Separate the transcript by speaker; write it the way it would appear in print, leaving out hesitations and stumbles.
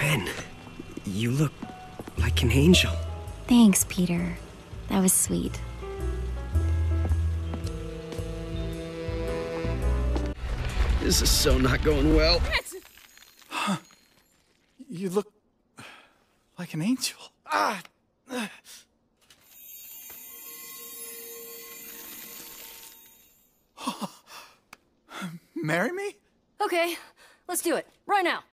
Speaker 1: Gwen, you look like an angel.
Speaker 2: Thanks, Peter. That was sweet.
Speaker 1: This is so not going well.
Speaker 3: Huh. You look like an angel. Ah! Marry me?
Speaker 4: Okay, let's do it. Right now.